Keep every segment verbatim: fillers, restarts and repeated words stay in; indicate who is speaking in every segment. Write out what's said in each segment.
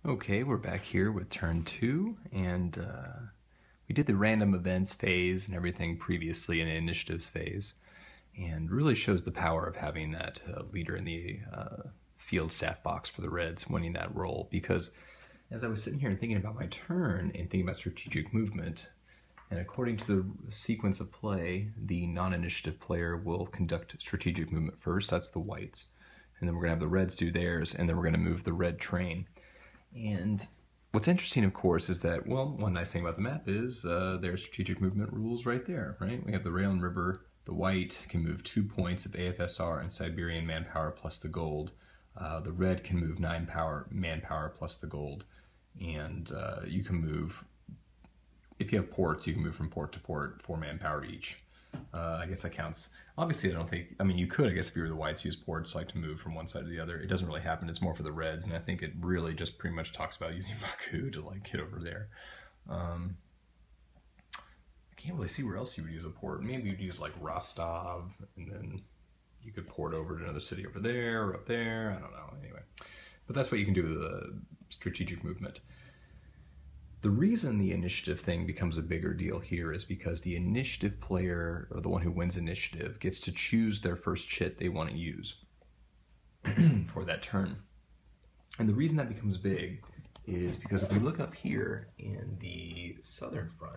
Speaker 1: Okay, we're back here with turn two, and uh, we did the random events phase and everything previously in the initiatives phase, and really shows the power of having that uh, leader in the uh, field staff box for the Reds winning that role. Because as I was sitting here and thinking about my turn and thinking about strategic movement, and according to the sequence of play, the non-initiative player will conduct strategic movement first. That's the whites, and then we're gonna have the Reds do theirs, and then we're gonna move the red train. And what's interesting, of course, is that, well, one nice thing about the map is uh, there's strategic movement rules right there, right? We have the rail and river. The white can move two points of A F S R and Siberian manpower plus the gold. Uh, the red can move nine power manpower plus the gold. And uh, you can move, if you have ports, you can move from port to port, four manpower each. Uh, I guess that counts. Obviously, I don't think, I mean, you could, I guess, if you were the whites, use ports like to move from one side to the other. It doesn't really happen. It's more for the reds, and I think it really just pretty much talks about using Baku to like get over there. Um, I can't really see where else you would use a port. Maybe you'd use like Rostov, and then you could port over to another city over there or up there. I don't know. Anyway, but that's what you can do with the strategic movement. The reason the initiative thing becomes a bigger deal here is because the initiative player, or the one who wins initiative, gets to choose their first chit they want to use for that turn. And the reason that becomes big is because if we look up here in the southern front,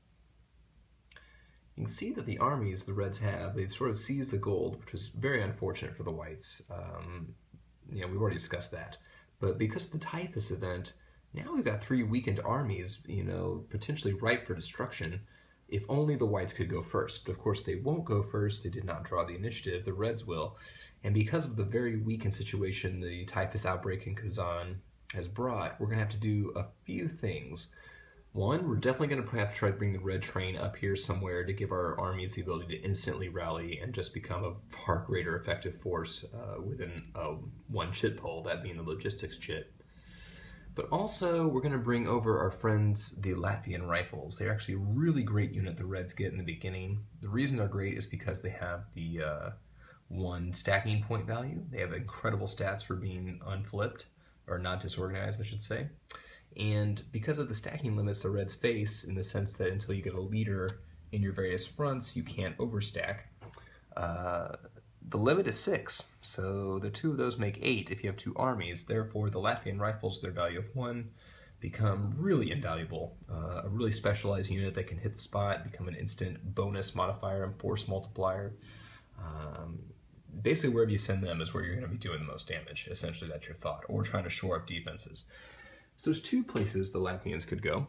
Speaker 1: you can see that the armies the Reds have, they've sort of seized the gold, which was very unfortunate for the Whites. Um, you know, we've already discussed that. But because of the Typhus event, now we've got three weakened armies, you know, potentially ripe for destruction, if only the Whites could go first. But of course they won't go first, they did not draw the initiative, the Reds will. And because of the very weakened situation the Typhus outbreak in Kazan has brought, we're going to have to do a few things. One, we're definitely going to perhaps try to bring the red train up here somewhere to give our armies the ability to instantly rally and just become a far greater effective force uh, within uh, one chit pole, that being the logistics chit. But also, we're going to bring over our friends, the Latvian Rifles. They're actually a really great unit the Reds get in the beginning. The reason they're great is because they have the uh, one stacking point value. They have incredible stats for being unflipped, or not disorganized, I should say. And because of the stacking limits the Reds face, in the sense that until you get a leader in your various fronts, you can't overstack, uh, the limit is six, so the two of those make eight if you have two armies. Therefore, the Latvian Rifles, their value of one, become really invaluable. Uh, a really specialized unit that can hit the spot, become an instant bonus modifier and force multiplier. Um, basically, wherever you send them is where you're going to be doing the most damage. Essentially, that's your thought, or trying to shore up defenses. So there's two places the Latvians could go.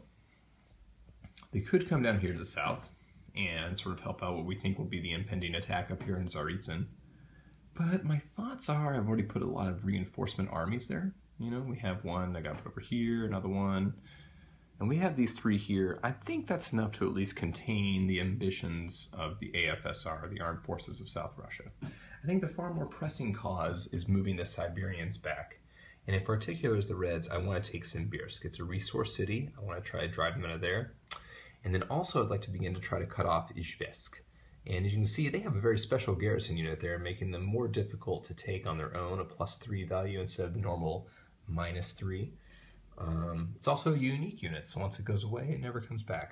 Speaker 1: They could come down here to the south and sort of help out what we think will be the impending attack up here in Tsaritsyn. But my thoughts are, I've already put a lot of reinforcement armies there. You know, we have one that got put over here, another one, and we have these three here. I think that's enough to at least contain the ambitions of the A F S R, the Armed Forces of South Russia. I think the far more pressing cause is moving the Siberians back. And in particular, as the Reds, I want to take Simbirsk. It's a resource city. I want to try to drive them out of there. And then also I'd like to begin to try to cut off Izhevsk. And as you can see, they have a very special garrison unit there, making them more difficult to take on their own, a plus three value instead of the normal minus three. Um, it's also a unique unit, so once it goes away, it never comes back.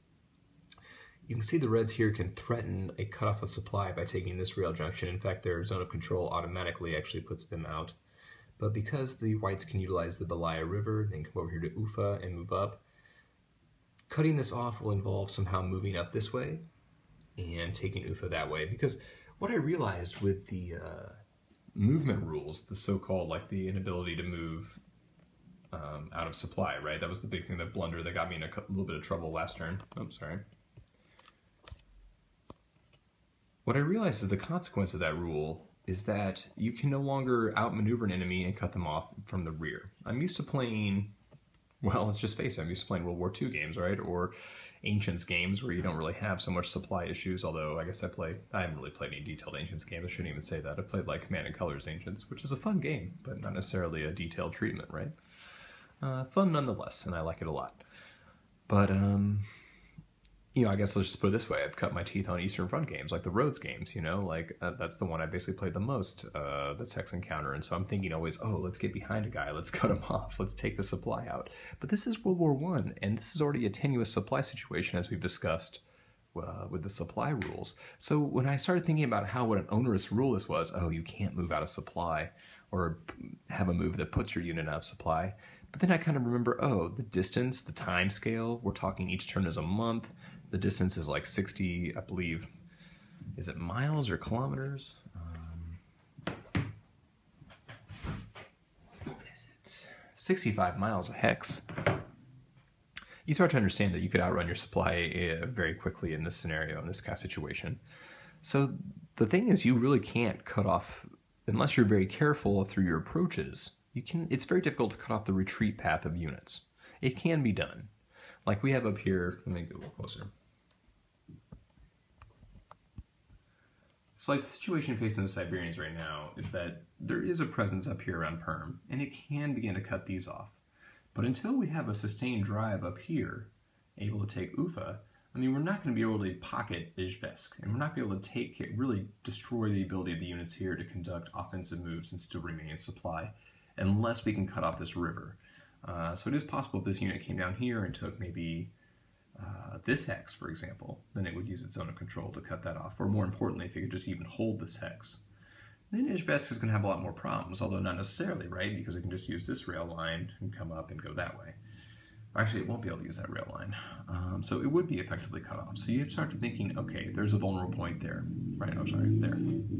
Speaker 1: You can see the Reds here can threaten a cutoff of supply by taking this rail junction. In fact, their zone of control automatically actually puts them out. But because the Whites can utilize the Belaya River, then come over here to Ufa and move up, cutting this off will involve somehow moving up this way and taking Ufa that way. Because what I realized with the uh, movement rules, the so-called, like the inability to move um, out of supply, right? That was the big thing, that blunder that got me in a little bit of trouble last turn. Oh, sorry. What I realized is the consequence of that rule is that you can no longer outmaneuver an enemy and cut them off from the rear. I'm used to playing, well, let's just face it, I'm used to playing World War Two games, right? Or Ancients games where you don't really have so much supply issues, although I guess I play, I haven't really played any detailed Ancients games, I shouldn't even say that. I've played like Command and Colors Ancients, which is a fun game, but not necessarily a detailed treatment, right? Uh, fun nonetheless, and I like it a lot. But, um,
Speaker 2: you know, I guess let's just put it this way. I've cut my teeth on Eastern Front games, like the Rhodes games, you know, like uh, that's the one I basically played the most, uh, the Texan counter. And so I'm thinking always, oh, let's get behind a guy. Let's cut him off. Let's take the supply out. But this is World War One, and this is already a tenuous supply situation, as we've discussed uh, with the supply rules. So when I started thinking about how what an onerous rule this was, oh, you can't move out of supply or have a move that puts your unit out of supply. But then I kind of remember, oh, the distance, the time scale, we're talking each turn is a month. The distance is like sixty, I believe, is it miles or kilometers? Um, what is it? sixty-five miles a hex. You start to understand that you could outrun your supply uh, very quickly in this scenario, in this kind of situation. So the thing is, you really can't cut off, unless you're very careful through your approaches, you can. It's very difficult to cut off the retreat path of units. It can be done. Like we have up here, let me go a little closer. So like the situation facing the Siberians right now is that there is a presence up here around Perm, and it can begin to cut these off. But until we have a sustained drive up here, able to take Ufa, I mean, we're not going to be able to pocket Izhevsk, and we're not going to be able to take it, really destroy the ability of the units here to conduct offensive moves and still remain in supply, unless we can cut off this river. Uh, so it is possible if this unit came down here and took maybe uh, this hex, for example, then it would use its zone of control to cut that off. Or more importantly, if it could just even hold this hex. Then Izhevsk is going to have a lot more problems, although not necessarily, right? Because it can just use this rail line and come up and go that way. Actually, it won't be able to use that rail line. Um, so it would be effectively cut off. So you have to start thinking, okay, there's a vulnerable point there. Right, oh, sorry, there.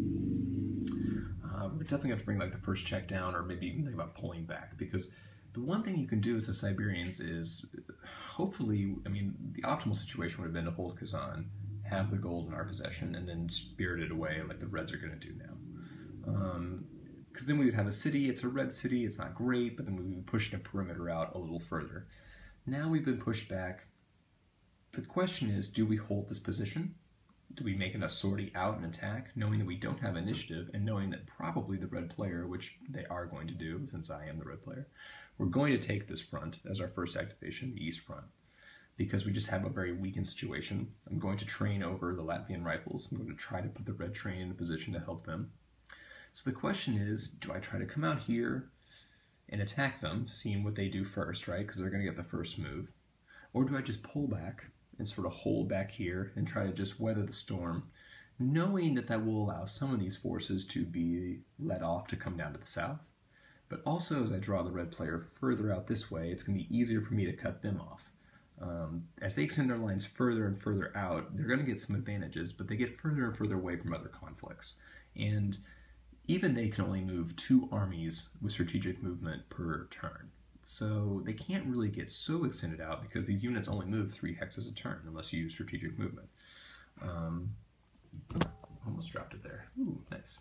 Speaker 2: Uh, we're definitely have to bring like the first check down, or maybe even think about pulling back, because the one thing you can do as the Siberians is, hopefully, I mean, the optimal situation would have been to hold Kazan, have the gold in our possession, and then spirit it away like the Reds are going to do now. Um, because then we would have a city, it's a red city, it's not great, but then we would be pushing a perimeter out a little further. Now we've been pushed back. The question is, do we hold this position? Do we make a sortie out and attack, knowing that we don't have initiative, and knowing that probably the red player, which they are going to do, since I am the red player, we're going to take this front as our first activation, the east front, because we just have a very weakened situation. I'm going to train over the Latvian rifles. I'm going to try to put the red train in a position to help them. So the question is, do I try to come out here and attack them, seeing what they do first, right? Because they're going to get the first move. Or do I just pull back and sort of hold back here and try to just weather the storm, knowing that that will allow some of these forces to be let off to come down to the south. But also, as I draw the red player further out this way, it's going to be easier for me to cut them off. Um, as they extend their lines further and further out, they're going to get some advantages, but they get further and further away from other conflicts. And even they can only move two armies with strategic movement per turn. So they can't really get so extended out because these units only move three hexes a turn unless you use strategic movement. Um, almost dropped it there. Ooh, nice.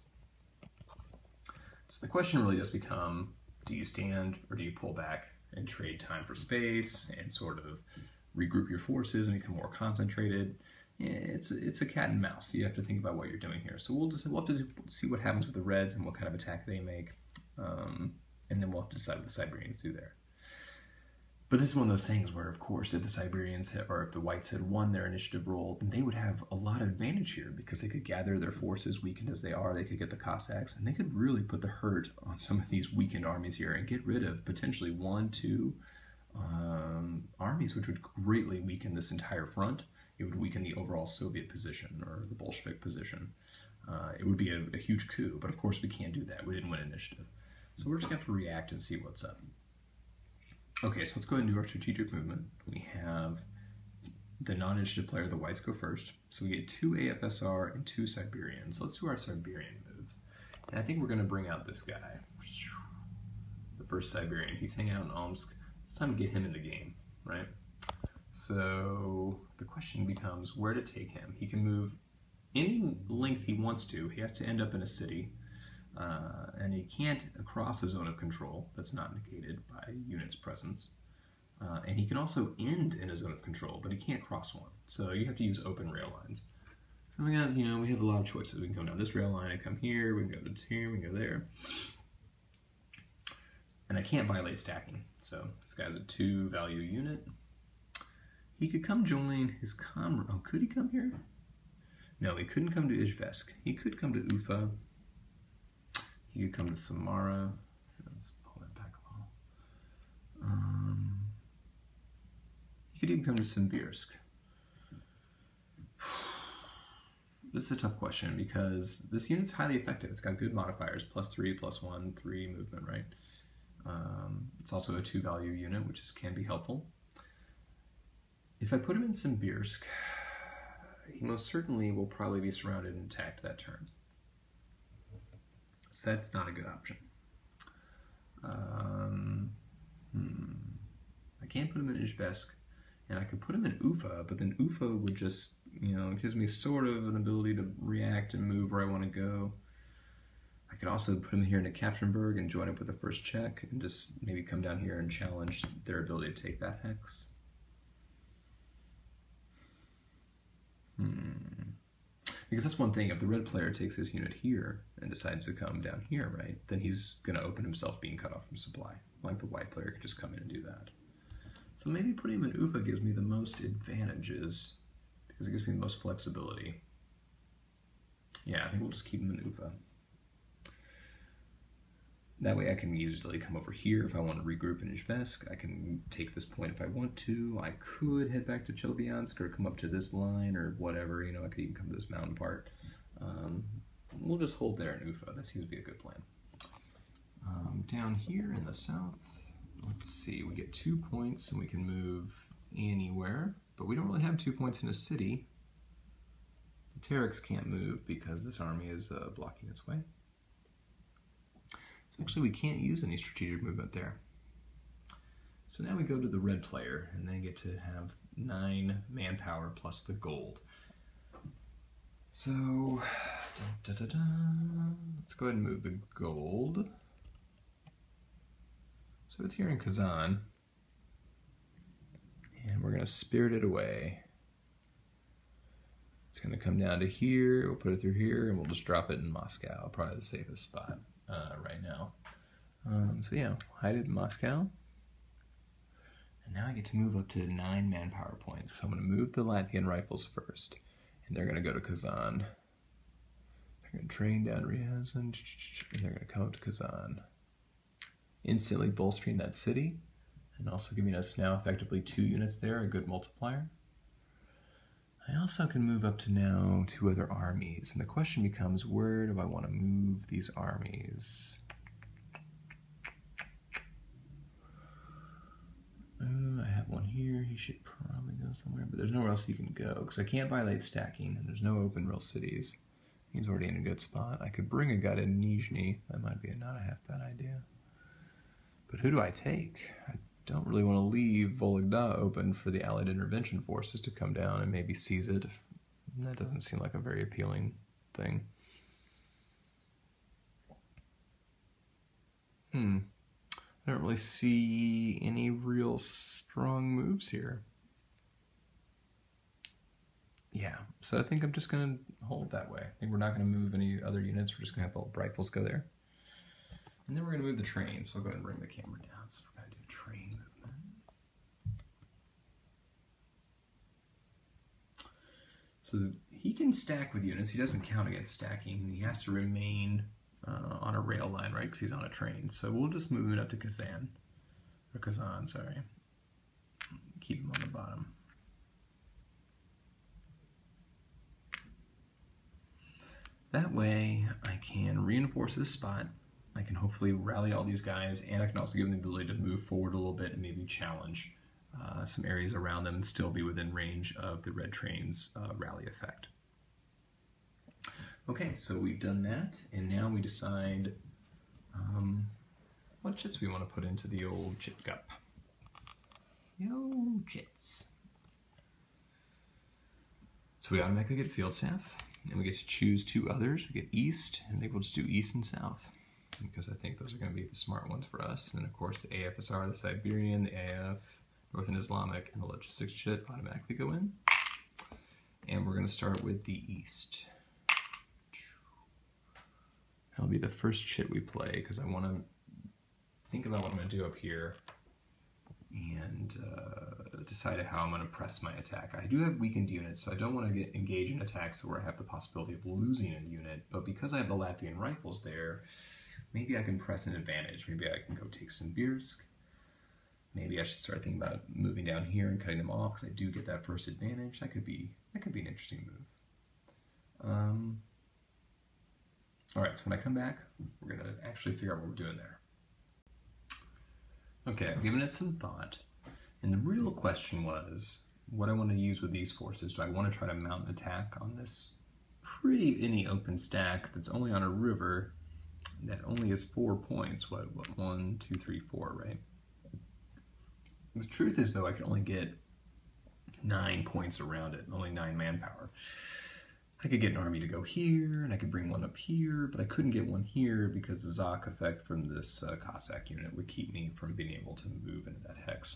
Speaker 2: So the question really does become, do you stand or do you pull back and trade time for space and sort of regroup your forces and become more concentrated? It's it's a cat and mouse. You have to think about what you're doing here. So we'll just we'll have to see what happens with the Reds and what kind of attack they make, um, and then we'll have to decide what the Siberians do there. But this is one of those things where, of course, if the Siberians had, or if the Whites had won their initiative roll, then they would have a lot of advantage here because they could gather their forces, weakened as they are. They could get the Cossacks, and they could really put the hurt on some of these weakened armies here and get rid of potentially one, two um, armies, which would greatly weaken this entire front. It would weaken the overall Soviet position or the Bolshevik position. Uh, it would be a, a huge coup, but of course we can't do that. We didn't win initiative. So we're just going to have to react and see what's up. Okay, so let's go ahead and do our strategic movement. We have the non-initiative player, the Whites, go first. So we get two A F S R and two Siberians. So let's do our Siberian moves. And I think we're going to bring out this guy. The first Siberian. He's hanging out in Omsk. It's time to get him in the game, right? So the question becomes where to take him. He can move any length he wants to. He has to end up in a city. Uh, and he can't cross a zone of control that's not negated by unit's presence. Uh, and he can also end in a zone of control, but he can't cross one. So you have to use open rail lines. So we got, you know, we have a lot of choices. We can go down this rail line and come here. We can go to here. We can go there. And I can't violate stacking. So this guy's a two value unit. He could come join his comrade. Oh, could he come here? No, he couldn't come to Izhevsk. He could come to Ufa. He could come to Samara. Let's pull that back a little. Um, he could even come to Simbirsk. This is a tough question because this unit's highly effective. It's got good modifiers, plus three, plus one, three movement, right? Um, it's also a two-value unit, which is, can be helpful. If I put him in Simbirsk, he most certainly will probably be surrounded and attacked that turn. So that's not a good option. Um, hmm. I can't put him in Izhevsk, and I could put him in Ufa, but then Ufa would just, you know, gives me sort of an ability to react and move where I want to go. I could also put him here into Katrinburg and join up with the first check and just maybe come down here and challenge their ability to take that hex. Hmm. Because that's one thing, if the red player takes his unit here and decides to come down here, right, then he's going to open himself being cut off from supply. Like the white player could just come in and do that. So maybe putting him in Ufa gives me the most advantages because it gives me the most flexibility. Yeah, I think we'll just keep him in Ufa. That way I can easily come over here if I want to regroup in Izhevsk. I can take this point if I want to. I could head back to Chelyabinsk or come up to this line or whatever. You know, I could even come to this mountain part. Um, we'll just hold there in Ufa. That seems to be a good plan. Um, down here in the south, let's see. We get two points and we can move anywhere, but we don't really have two points in a city. The Terex can't move because this army is uh, blocking its way. Actually, we can't use any strategic movement there. So now we go to the red player, and they get to have nine manpower plus the gold. So, da, da, da, da. Let's go ahead and move the gold. So it's here in Kazan, and we're going to spirit it away. It's going to come down to here, we'll put it through here, and we'll just drop it in Moscow, probably the safest spot. Uh, right now. Um, so yeah, hide it in Moscow. And now I get to move up to nine manpower points. So I'm going to move the Latvian rifles first. And they're going to go to Kazan. They're going to train down Ryazan. And they're going to come up to Kazan. Instantly bolstering that city. And also giving us now effectively two units there, a good multiplier. I also can move up to now two other armies, and the question becomes, where do I want to move these armies? Uh, I have one here, he should probably go somewhere, but there's nowhere else he can go, because I can't violate stacking, and there's no open real cities. He's already in a good spot. I could bring a guy to Nizhny, that might be a not a half bad idea. But who do I take? I don't really want to leave Vologda open for the Allied intervention forces to come down and maybe seize it. That doesn't seem like a very appealing thing. Hmm. I don't really see any real strong moves here. Yeah, so I think I'm just going to hold that way. I think we're not going to move any other units. We're just going to have the rifles go there. And then we're going to move the train, so I'll go ahead and bring the camera down. So we're going to do train movement. So he can stack with units. He doesn't count against stacking. He has to remain uh, on a rail line, right, because he's on a train. So we'll just move it up to Kazan. Or Kazan, sorry. Keep him on the bottom. That way I can reinforce this spot. I can hopefully rally all these guys, and I can also give them the ability to move forward a little bit and maybe challenge uh, some areas around them and still be within range of the red train's uh, rally effect. Okay, so we've done that, and now we decide um, what chits we want to put into the old chit cup. The old chits. So we automatically get field staff, and we get to choose two others. We get east, and I think we'll just do east and south, because I think those are going to be the smart ones for us. And then, of course, the A F S R, the Siberian, the A F, Northern Islamic, and the logistics chit automatically go in. And we're going to start with the east. That'll be the first chit we play, because I want to think about what I'm going to do up here. and uh, decide how I'm going to press my attack. I do have weakened units, so I don't want to get engage in attacks where I have the possibility of losing a unit, but because I have the Latvian rifles there, maybe I can press an advantage. Maybe I can go take Simbirsk. Maybe I should start thinking about moving down here and cutting them off because I do get that first advantage. That could be that could be an interesting move. Um, all right, so when I come back, we're going to actually figure out what we're doing there. Okay, I've given it some thought, and the real question was what I want to use with these forces. Do I want to try to mount an attack on this pretty any open stack that's only on a river that only has four points? What, what one, two, three, four, right? The truth is, though, I can only get nine points around it, only nine manpower. I could get an army to go here, and I could bring one up here, but I couldn't get one here because the Zok effect from this uh, Cossack unit would keep me from being able to move into that hex.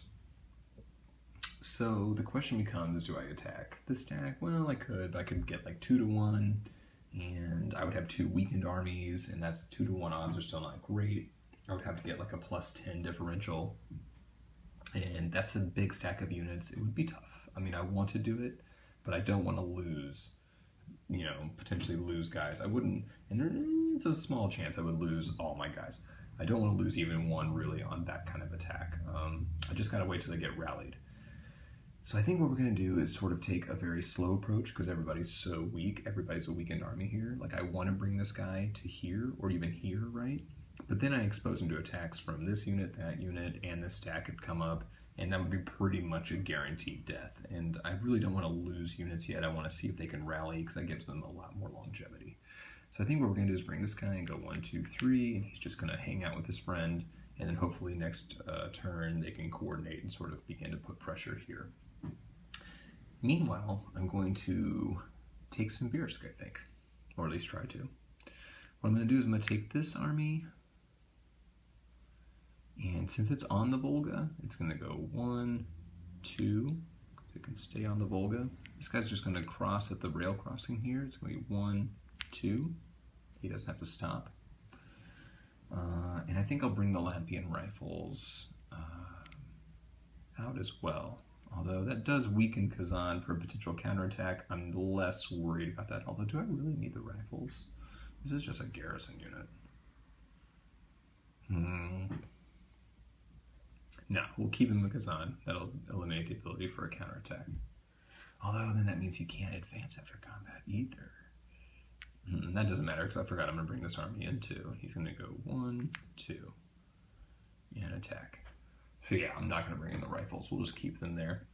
Speaker 2: So the question becomes, do I attack the stack? Well, I could, but I could get like two to one, and I would have two weakened armies, and that's two to one odds are still not great. I would have to get like a plus ten differential, and that's a big stack of units. It would be tough. I mean, I want to do it, but I don't want to lose, you know, potentially lose guys. I wouldn't, and it's a small chance I would lose all my guys. I don't want to lose even one really on that kind of attack. Um, I just gotta wait till they get rallied. So I think what we're gonna do is sort of take a very slow approach because everybody's so weak. Everybody's a weakened army here. Like I want to bring this guy to here or even here, right? But then I expose him to attacks from this unit, that unit, and this stack could come up, and that would be pretty much a guaranteed death. And I really don't want to lose units yet. I want to see if they can rally because that gives them a lot more longevity. So I think what we're going to do is bring this guy and go one, two, three, and he's just going to hang out with his friend, and then hopefully next uh, turn they can coordinate and sort of begin to put pressure here. Meanwhile, I'm going to take Simbirsk, I think, or at least try to. What I'm going to do is I'm going to take this army, and since it's on the Volga, it's going to go one, two. It can stay on the Volga. This guy's just going to cross at the rail crossing here. It's going to be one, two. He doesn't have to stop. Uh, and I think I'll bring the Latvian rifles uh, out as well. Although that does weaken Kazan for a potential counterattack. I'm less worried about that. Although, do I really need the rifles? This is just a garrison unit. Hmm. No, we'll keep him in Kazan. That'll eliminate the ability for a counterattack. Although then that means he can't advance after combat either. Mm, that doesn't matter because I forgot I'm going to bring this army in too. He's going to go one, two, and attack. So yeah, I'm not going to bring in the rifles. We'll just keep them there.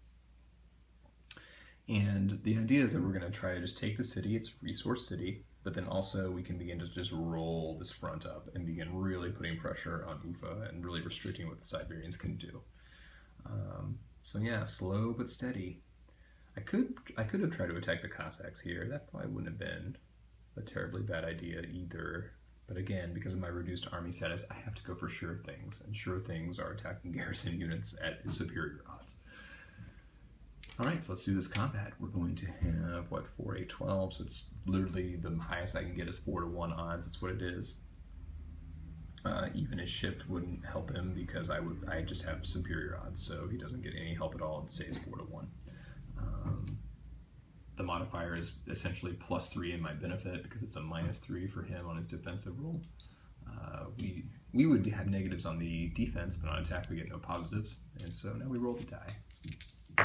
Speaker 2: And the idea is that we're going to try to just take the city. It's a resource city. But then also we can begin to just roll this front up and begin really putting pressure on Ufa and really restricting what the Siberians can do. Um, so yeah, slow but steady. I could I could have tried to attack the Cossacks here. That probably wouldn't have been a terribly bad idea either. But again, because of my reduced army status, I have to go for sure things. And sure things are attacking garrison units at superior odds. All right, so let's do this combat. We're going to have, what, four, eight, twelve, so it's literally the highest I can get is four to one odds. That's what it is. Uh, even his shift wouldn't help him because I would I just have superior odds, so he doesn't get any help at all. It stays four to one. Um, the modifier is essentially plus three in my benefit because it's a minus three for him on his defensive roll. Uh, we we would have negatives on the defense, but on attack we get no positives, and so now we roll the die.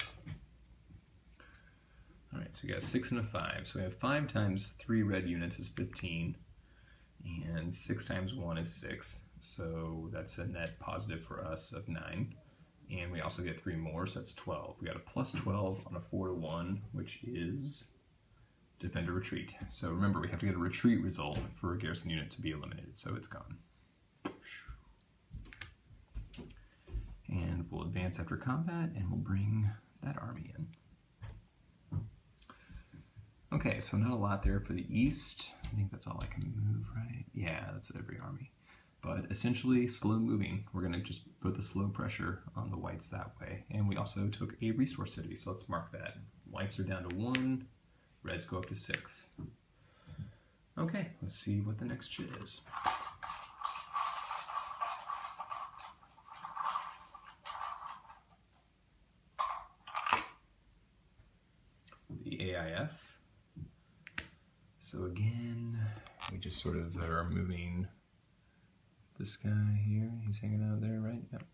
Speaker 2: All right, so we got a six and a five. So we have five times three red units is fifteen, and six times one is six. So that's a net positive for us of nine. And we also get three more, so that's twelve. We got a plus twelve on a four to one, which is defend or retreat. So remember, we have to get a retreat result for a garrison unit to be eliminated, so it's gone. And we'll advance after combat, and we'll bring that army in. Okay, so not a lot there for the east. I think that's all I can move, right? Yeah, that's every army. But essentially, slow moving. We're going to just put the slow pressure on the whites that way. And we also took a resource city, so let's mark that. Whites are down to one, reds go up to six. Okay, let's see what the next shit is. A I F. So again, we just sort of are moving this guy here. He's hanging out there, right? Yep.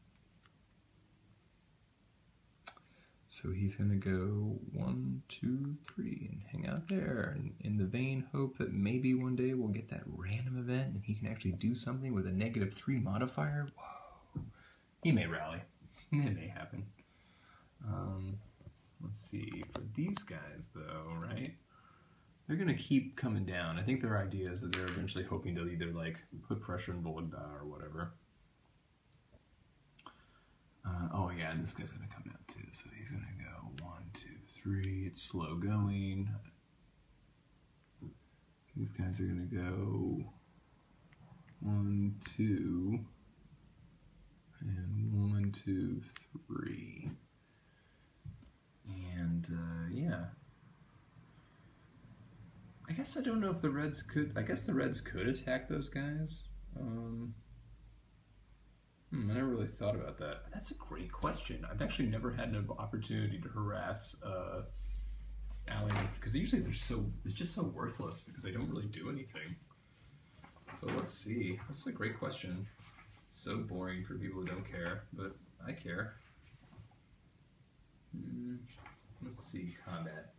Speaker 2: So he's going to go one, two, three, and hang out there, and in the vain hope that maybe one day we'll get that random event and he can actually do something with a negative three modifier. Whoa. He may rally. It may happen. Um, let's see. For these guys, though, right? They're going to keep coming down. I think their idea is that they're eventually hoping to either, like, put pressure in Vologda or whatever. Uh, oh yeah, and this guy's going to come down too, so he's going to go one, two, three. It's slow going. These guys are going to go one, two, and one, two, three. And uh, yeah. I guess I don't know if the Reds could, I guess the Reds could attack those guys. Um... Hmm, I never really thought about that. That's a great question. I've actually never had an opportunity to harass uh, ally, because usually they're so, it's just so worthless because they don't really do anything. So let's see. That's a great question. So boring for people who don't care, but I care. Hmm, let's see, combat.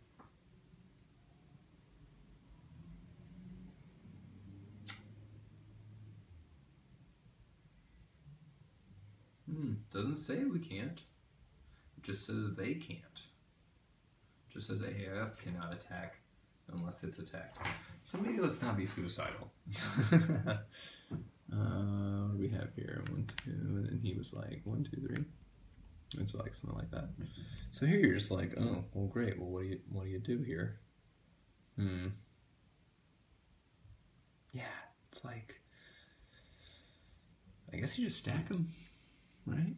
Speaker 2: Hmm, doesn't say we can't. It just says they can't. It just says A I F cannot attack unless it's attacked. So maybe let's not be suicidal. uh, what do we have here? One, two, and then he was like, one, two, three. It's like something like that. So here you're just like, oh, well, great. Well, what do you what do you do here? Hmm. Yeah, it's like, I guess you just stack them. Right?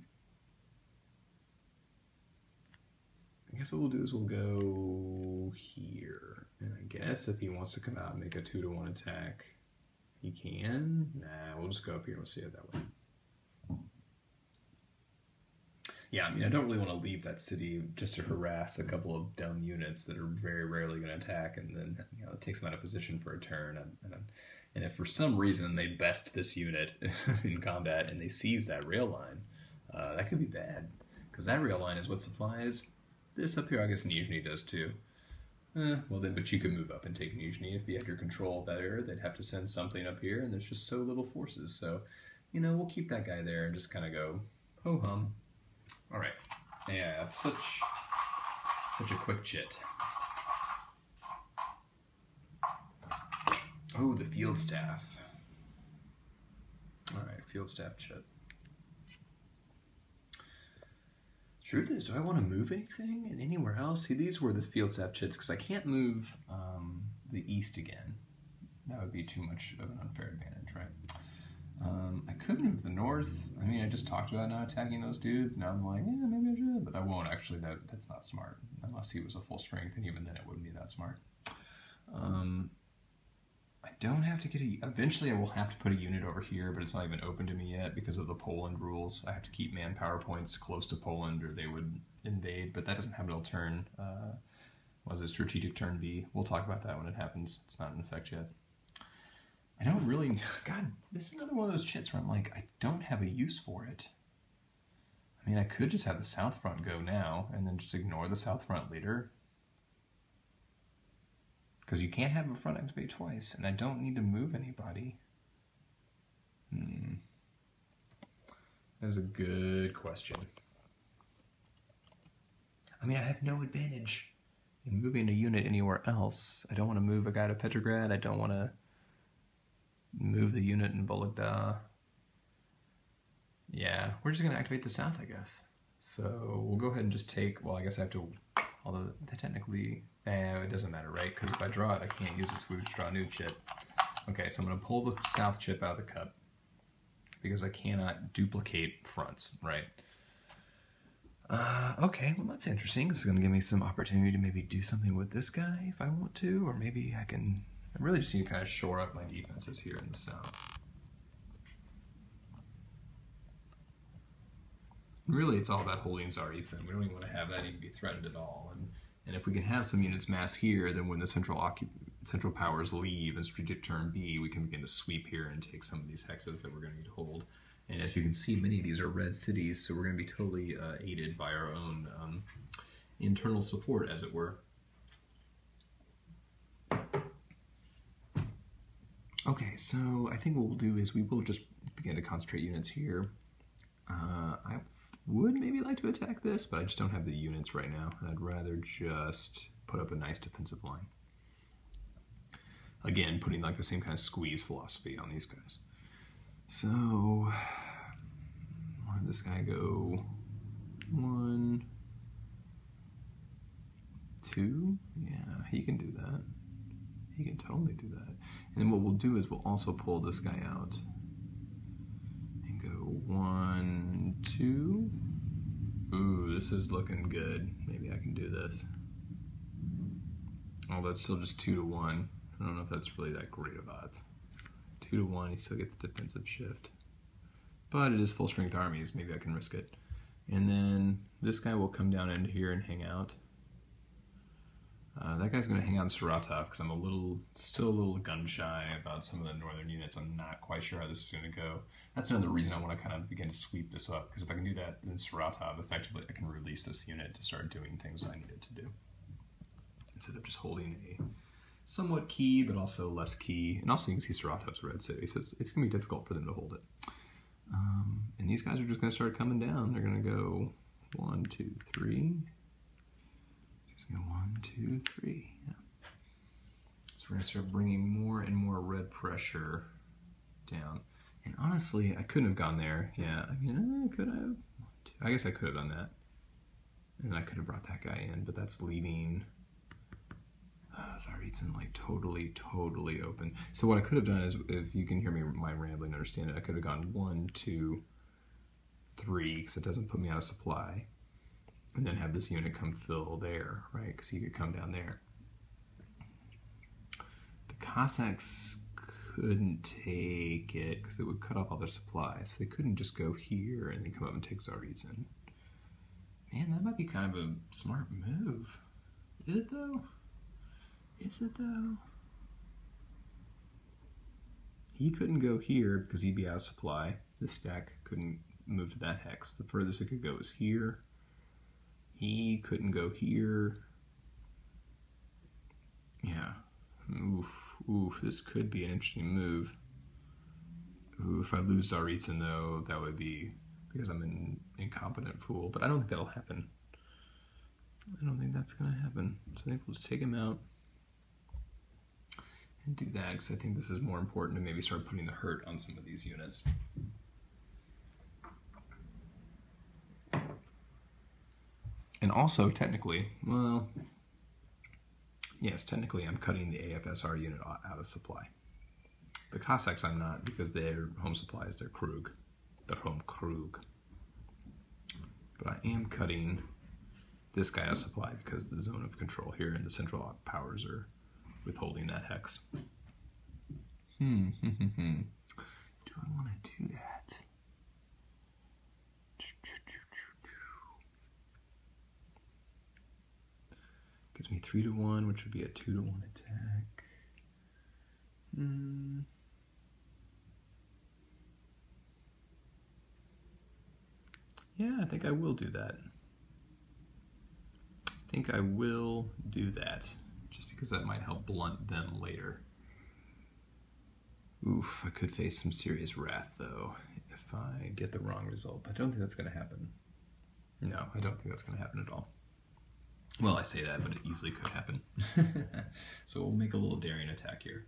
Speaker 2: I guess what we'll do is we'll go here. And I guess if he wants to come out and make a two to one attack, he can. Nah, we'll just go up here and we'll see it that way. Yeah, I mean, I don't really want to leave that city just to harass a couple of dumb units that are very rarely going to attack, and then, you know, it takes them out of position for a turn. And, and, and if for some reason they best this unit in combat and they seize that rail line, Uh, that could be bad, because that rail line is what supplies this up here. I guess Nizhny does too. Eh, well then, but you could move up and take Nizhny if you had your control of that area. They'd have to send something up here, and there's just so little forces. So, you know, we'll keep that guy there and just kind of go ho hum. All right, yeah, such such a quick chit. Oh, the field staff. All right, field staff chit. Truth is, do I want to move anything and anywhere else? See, these were the field staff chits, because I can't move um, the east again. That would be too much of an unfair advantage, right? Um, I could move the north. I mean, I just talked about not attacking those dudes. Now I'm like, yeah, maybe I should, but I won't actually. That, that's not smart. Unless he was a full strength, and even then it wouldn't be that smart. Um, I don't have to get a... Eventually I will have to put a unit over here, but it's not even open to me yet because of the Poland rules. I have to keep manpower points close to Poland or they would invade, but that doesn't happen until turn... Uh, was it strategic turn B? We'll talk about that when it happens. It's not in effect yet. I don't really... God, this is another one of those chits where I'm like, I don't have a use for it. I mean, I could just have the South Front go now and then just ignore the South Front leader. Because you can't have a front activate twice, and I don't need to move anybody. Hmm. That is a good question. I mean, I have no advantage in moving a unit anywhere else. I don't want to move a guy to Petrograd. I don't want to move the unit in Vologda. Yeah, we're just going to activate the south, I guess. So we'll go ahead and just take, well, I guess I have to, although that technically, eh, it doesn't matter, right? Because if I draw it, I can't use this Swoosh Draw New chip. Okay, so I'm going to pull the south chip out of the cup because I cannot duplicate fronts, right? Uh, okay, well that's interesting. This is going to give me some opportunity to maybe do something with this guy if I want to, or maybe I can, I really just need to kind of shore up my defenses here in the south. Really, it's all about holding Tsaritsyn. We don't even want to have that even be threatened at all. And And if we can have some units mass here, then when the central occup central powers leave and strategic turn B, we can begin to sweep here and take some of these hexes that we're going to need to hold. And as you can see, many of these are red cities, so we're going to be totally uh, aided by our own um, internal support, as it were. Okay, so I think what we'll do is we will just begin to concentrate units here. Uh, I would maybe like to attack this, but I just don't have the units right now, and I'd rather just put up a nice defensive line. Again, putting like the same kind of squeeze philosophy on these guys. So, where did this guy go? One, two, yeah, he can do that. He can totally do that. And then what we'll do is we'll also pull this guy out and go one, two. Ooh, this is looking good. Maybe I can do this. Oh, that's still just two to one. I don't know if that's really that great of odds. Two to one, he still gets the defensive shift. But it is full strength armies, maybe I can risk it. And then this guy will come down into here and hang out. Uh, that guy's going to hang out in Saratov because I'm a little, still a little gun shy about some of the northern units. I'm not quite sure how this is going to go. That's another reason I want to kind of begin to sweep this up, because if I can do that in Saratov, effectively I can release this unit to start doing things I need it to do. Instead of just holding a somewhat key, but also less key. And also you can see Saratov's a red city, so it's, it's going to be difficult for them to hold it. Um, and these guys are just going to start coming down. They're going to go one, two, three. One, two, three. Yeah. So we're going to start bringing more and more red pressure down. And honestly, I couldn't have gone there. Yeah, I mean, I could have. I guess I could have done that. And I could have brought that guy in, but that's leaving uh, Tsaritsyn like totally, totally open. So what I could have done is, if you can hear me, my rambling, and understand it, I could have gone one, two, three, because it doesn't put me out of supply. And then have this unit come fill there, right? Because he could come down there. The Cossacks couldn't take it because it would cut off all their supplies. They couldn't just go here and then come up and take Tsaritsyn. Man, that might be kind of a smart move. Is it though? Is it though? He couldn't go here because he'd be out of supply. This stack couldn't move to that hex. The furthest it could go is here. He couldn't go here. Yeah. Oof. Oof. This could be an interesting move. Ooh, if I lose Tsaritsyn, though, that would be because I'm an incompetent fool. But I don't think that'll happen. I don't think that's going to happen. So I think we'll just take him out and do that, because I think this is more important to maybe start putting the hurt on some of these units. And also, technically, well, yes, technically I'm cutting the A F S R unit out of supply. The Cossacks I'm not, because their home supply is their Krug, their home Krug. But I am cutting this guy out of supply because the zone of control here and the central powers are withholding that hex. Hmm, hmm, hmm, hmm. Do I want to do that? Gives me three to one, which would be a two to one attack. Hmm. Yeah, I think I will do that. I think I will do that, just because that might help blunt them later. Oof, I could face some serious wrath, though, if I get the wrong result. But I don't think that's going to happen. No, I don't think that's going to happen at all. Well, I say that, but it easily could happen. So we'll make a little daring attack here.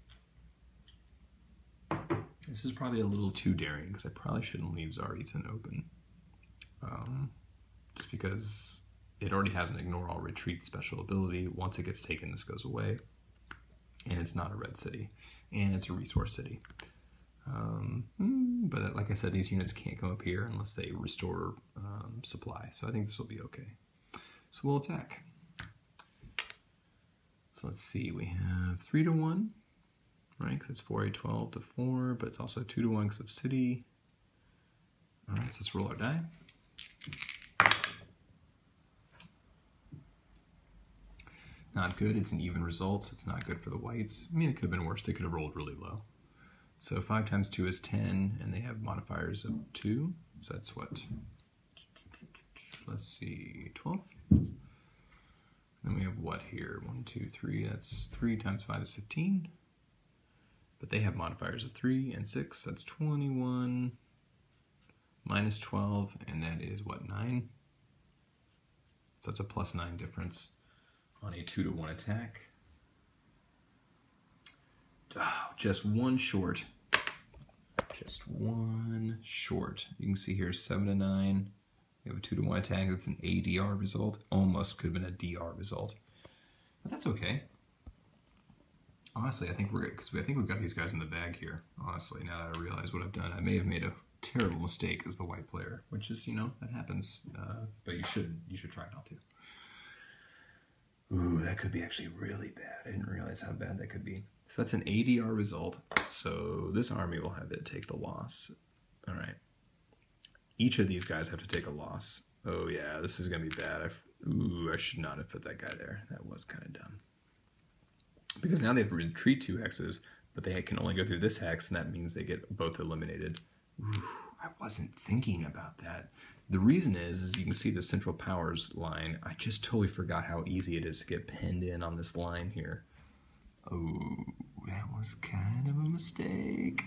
Speaker 2: This is probably a little too daring, because I probably shouldn't leave Tsaritsyn open. Um, just because it already has an ignore all retreat special ability. Once it gets taken, this goes away. And it's not a red city. And it's a resource city. Um, but like I said, these units can't come up here unless they restore um, supply. So I think this will be okay. So we'll attack. So let's see, we have three to one, right? Because it's four, eight, twelve to four, but it's also two to one because of city. All right, so let's roll our die. Not good. It's an even result. So it's not good for the whites. I mean, it could have been worse. They could have rolled really low. So five times two is ten, and they have modifiers of two. So that's what? Let's see, twelve. Then we have what here? One, two, three. That's three times five is fifteen. But they have modifiers of three and six. That's twenty-one minus twelve, and that is what, nine? So that's a plus nine difference on a two to one attack. Oh, just one short. Just one short. You can see here seven to nine. We have a two to one attack. That's an A D R result. Almost could have been a D R result. But that's okay. Honestly, I think we're because I think we've got these guys in the bag here. Honestly, now that I realize what I've done, I may have made a terrible mistake as the white player, which is, you know, that happens. Uh, but you should you should try not to. Ooh, that could be actually really bad. I didn't realize how bad that could be. So that's an A D R result. So this army will have it take the loss. All right. Each of these guys have to take a loss. Oh yeah, this is gonna be bad. I've, ooh, I should not have put that guy there. That was kind of dumb. Because now they have to retreat two hexes, but they can only go through this hex, and that means they get both eliminated. Ooh, I wasn't thinking about that. The reason is, is you can see the Central Powers line. I just totally forgot how easy it is to get pinned in on this line here. Oh, that was kind of a mistake.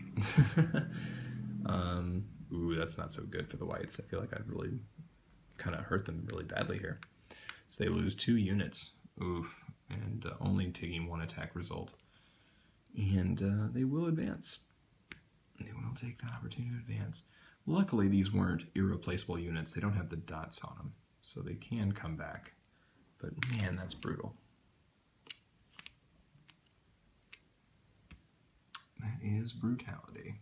Speaker 2: um, ooh, that's not so good for the whites. I feel like I've really kind of hurt them really badly here. So they lose two units. Oof. And uh, only taking one attack result. And uh, they will advance. They will take that opportunity to advance. Luckily, these weren't irreplaceable units. They don't have the dots on them, so they can come back. But man, that's brutal. That is brutality.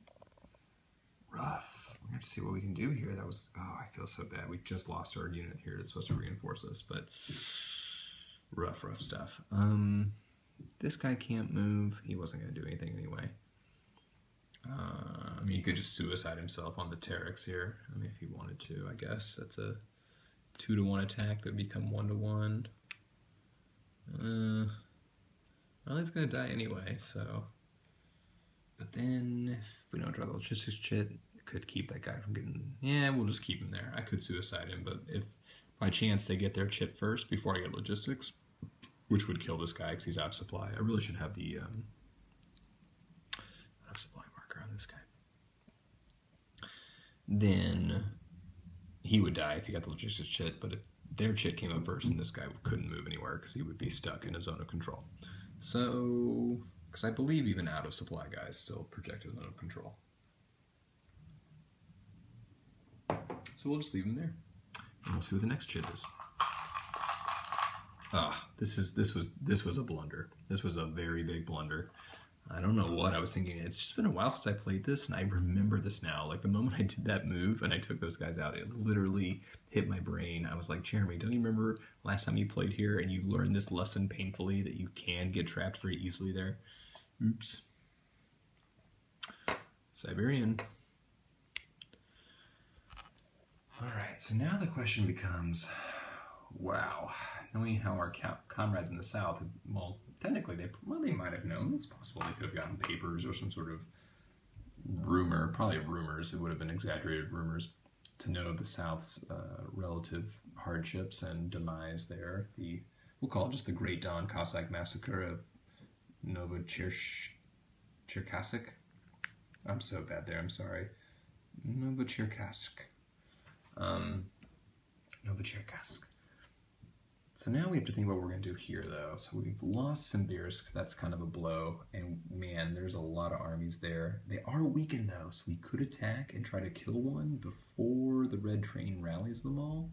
Speaker 2: Rough. We're going to have to see what we can do here. That was, oh, I feel so bad. We just lost our unit here that's supposed to reinforce us, but rough, rough stuff. Um, this guy can't move. He wasn't going to do anything anyway. Uh, I mean, he could just suicide himself on the Terex here. I mean, if he wanted to, I guess. That's a two to one attack that would become one to one. Uh, well, he's going to die anyway, so. But then, if we don't draw the logistics chit, it could keep that guy from getting. Yeah, we'll just keep him there. I could suicide him, but if by chance they get their chit first before I get logistics, which would kill this guy because he's out of supply, I really should have the um, out of supply marker on this guy. Then he would die if he got the logistics chit, but if their chit came up first, and this guy couldn't move anywhere because he would be stuck in a zone of control. So, because I believe even out of supply guys still projected zone of control. So we'll just leave him there, and we'll see what the next chit is. Ah, this is this was this was a blunder. This was a very big blunder. I don't know what I was thinking. It's just been a while since I played this, and I remember this now. Like, the moment I did that move and I took those guys out, it literally hit my brain. I was like, Jeremy, don't you remember last time you played here and you learned this lesson painfully that you can get trapped very easily there? Oops. Siberian. All right, so now the question becomes, wow, knowing how our comrades in the South, well, technically, they well, they might have known. It's possible they could have gotten papers or some sort of rumor, probably rumors. It would have been exaggerated rumors to know the South's uh, relative hardships and demise there. The we'll call it just the Great Don Cossack Massacre of Novocherkassk. I'm so bad there. I'm sorry. Novocherkassk. Um, Novocherkassk. So now we have to think about what we're going to do here, though. So we've lost Simbirsk. That's kind of a blow. And, man, there's a lot of armies there. They are weakened, though, so we could attack and try to kill one before the Red Train rallies them all.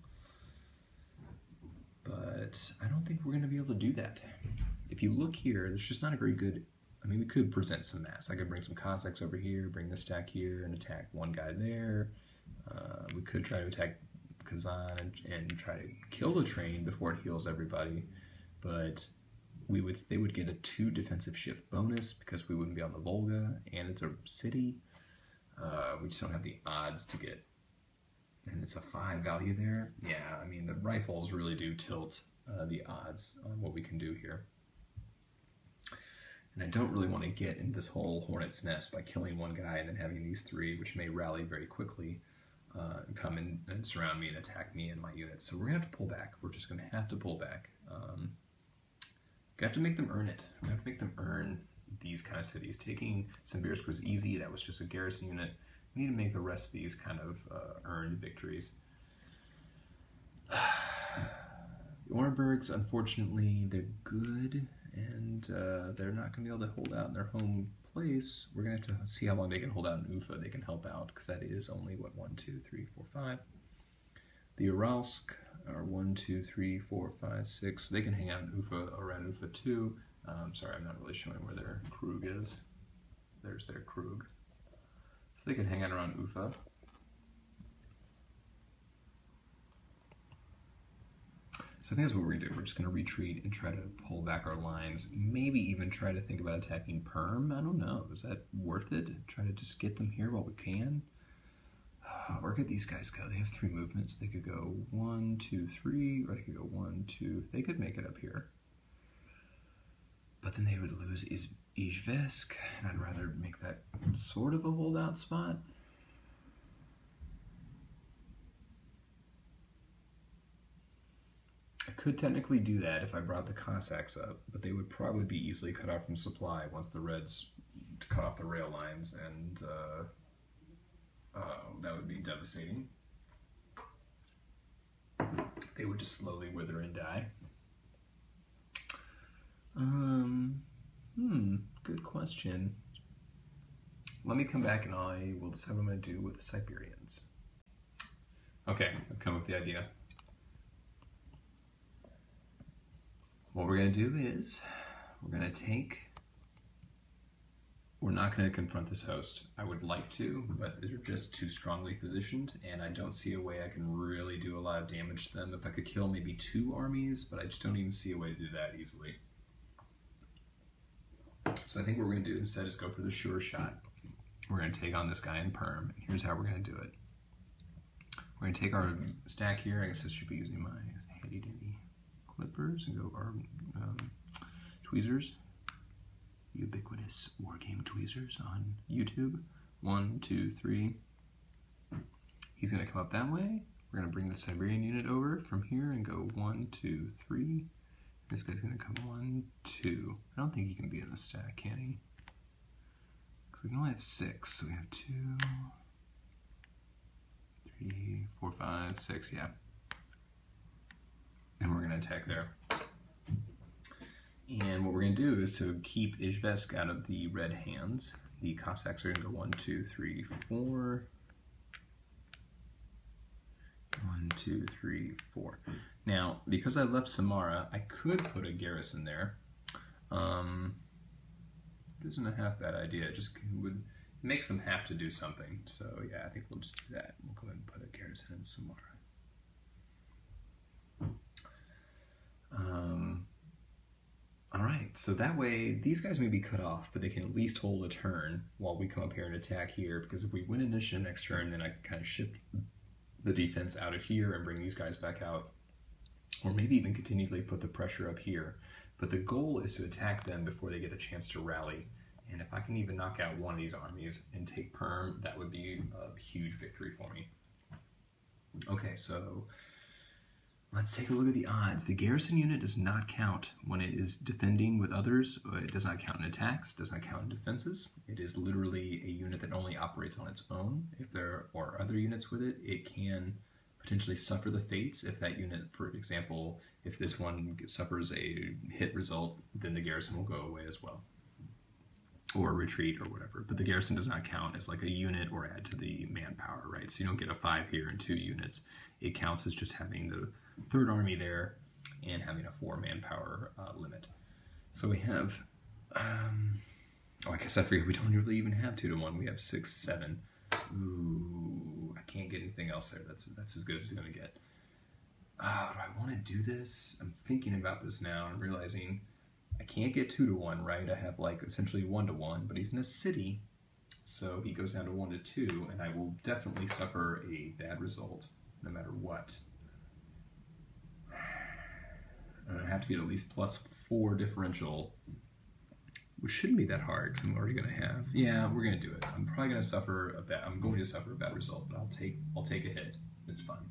Speaker 2: But I don't think we're going to be able to do that. If you look here, there's just not a very good... I mean, we could present some mass. I could bring some Cossacks over here, bring this stack here, and attack one guy there. Uh, we could try to attack Kazan and, and try to kill the train before it heals everybody, but we would they would get a two defensive shift bonus because we wouldn't be on the Volga, and it's a city. Uh, we just don't have the odds to get, and it's a five value there. Yeah, I mean, the rifles really do tilt uh, the odds on what we can do here. And I don't really want to get in this whole hornet's nest by killing one guy and then having these three, which may rally very quickly, uh, and come in and surround me and attack me and my units. So we're going to have to pull back. We're just going to have to pull back. Um, we have to make them earn it. We have to make them earn these kind of cities. Taking Simbirsk was easy. That was just a garrison unit. We need to make the rest of these kind of uh, earned victories. The Orenburgs, unfortunately, they're good, and uh, they're not going to be able to hold out in their home place. We're going to have to see how long they can hold out in Ufa. They can help out, because that is only, what, one, two, three, four, five. The Uralsk are one, two, three, four, five, six. They can hang out in Ufa, around Ufa too. Um, sorry, I'm not really showing where their Krug is. There's their Krug. So they can hang out around Ufa. So I think that's what we're going to do. We're just going to retreat and try to pull back our lines. Maybe even try to think about attacking Perm. I don't know. Is that worth it? Try to just get them here while we can? Uh, where could these guys go? They have three movements. They could go one, two, three, or they could go one, two. They could make it up here. But then they would lose Iz Izhevsk, and I'd rather make that sort of a holdout spot. I could technically do that if I brought the Cossacks up, but they would probably be easily cut off from supply once the Reds cut off the rail lines, and uh, uh, that would be devastating. They would just slowly wither and die. Um, hmm, good question. Let me come back and I will decide what I'm going to do with the Siberians. Okay, I've come up with the idea. What we're going to do is, we're going to take, we're not going to confront this host. I would like to, but they're just too strongly positioned, and I don't see a way I can really do a lot of damage to them. If I could kill maybe two armies, but I just don't even see a way to do that easily. So I think what we're going to do instead is go for the sure shot. We're going to take on this guy in Perm, and here's how we're going to do it. We're going to take our stack here. I guess I should be using my handy dandy clippers and go our um, tweezers, ubiquitous wargame tweezers on YouTube. One, two, three. He's going to come up that way. We're going to bring the Siberian unit over from here and go one, two, three. This guy's going to come one, two. I don't think he can be in the stack, can he? Because we can only have six, so we have two, three, four, five, six, yeah. And we're going to attack there. And what we're going to do is to keep Izhevsk out of the red hands. The Cossacks are going to go one, two, three, four. One, two, three, four. Now, because I left Samara, I could put a garrison there. Um, it isn't a half bad idea. It just would makes them have to do something. So yeah, I think we'll just do that. We'll go ahead and put a garrison in Samara. Um, all right, so that way these guys may be cut off, but they can at least hold a turn while we come up here and attack here, because if we win initiative next turn, then I can kind of shift the defense out of here and bring these guys back out, or maybe even continually put the pressure up here. But the goal is to attack them before they get a chance to rally. And if I can even knock out one of these armies and take Perm, that would be a huge victory for me. Okay, so let's take a look at the odds. The garrison unit does not count when it is defending with others. It does not count in attacks, does not count in defenses. It is literally a unit that only operates on its own. If there are other units with it, it can potentially suffer the fates. If that unit, for example, if this one suffers a hit result, then the garrison will go away as well, or retreat or whatever. But the garrison does not count as like a unit or add to the manpower, right? So you don't get a five here and two units. It counts as just having the third army there and having a four manpower uh, limit. So we have, um, oh, I guess I forget we don't really even have two to one. We have six, seven. Ooh, I can't get anything else there. That's that's as good as it's gonna get. Uh, do I want to do this? I'm thinking about this now and realizing I can't get two to one, right? I have like essentially one to one, but he's in a city, so he goes down to one to two, and I will definitely suffer a bad result no matter what. And I have to get at least plus four differential, which shouldn't be that hard because I'm already going to have. Yeah, we're going to do it. I'm probably going to suffer a bad. I'm going to suffer a bad result, but I'll take. I'll take a hit. It's fine.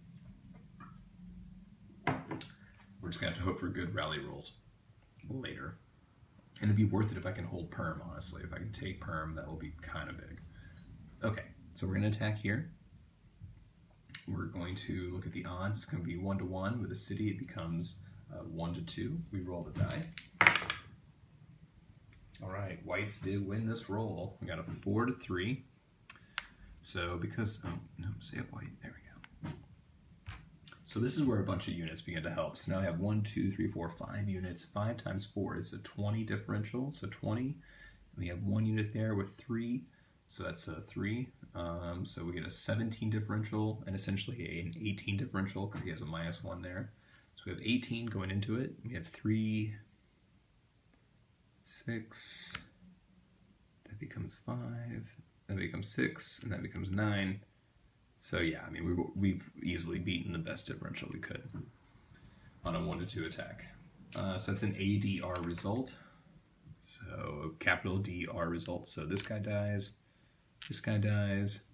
Speaker 2: We're just going to have to hope for good rally rolls later. And it'd be worth it if I can hold perm, honestly. If I can take perm, that will be kind of big. Okay, so we're going to attack here. We're going to look at the odds. It's going to be one to one. With a city, it becomes uh, one to two. We roll the die. All right, whites did win this roll. We got a four to three. So because, oh, no, say it white. There we go. So this is where a bunch of units begin to help. So now I have one, two, three, four, five units. Five times four is a twenty differential. So twenty. We have one unit there with three. So that's a three. Um, so we get a seventeen differential and essentially an eighteen differential because he has a minus one there. So we have eighteen going into it. We have three, six. That becomes five. That becomes six, and that becomes nine. So yeah, I mean, we, we've easily beaten the best differential we could on a one to two attack. Uh, so that's an A D R result. So capital D R result. So this guy dies, this guy dies,